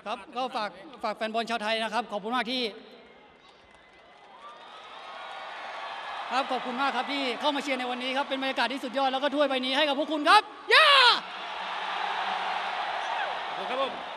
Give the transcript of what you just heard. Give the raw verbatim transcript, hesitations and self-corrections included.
ครับก็ฝากฝากแฟนบอลชาวไทยนะครับขอบคุณมากที่ครับขอบคุณมากครับที่เข้ามาเชียร์ในวันนี้ครับเป็นบรรยากาศที่สุดยอดแล้วก็ถ้วยใบนี้ให้กับพวกคุณครับย่าขอบคุณครับผม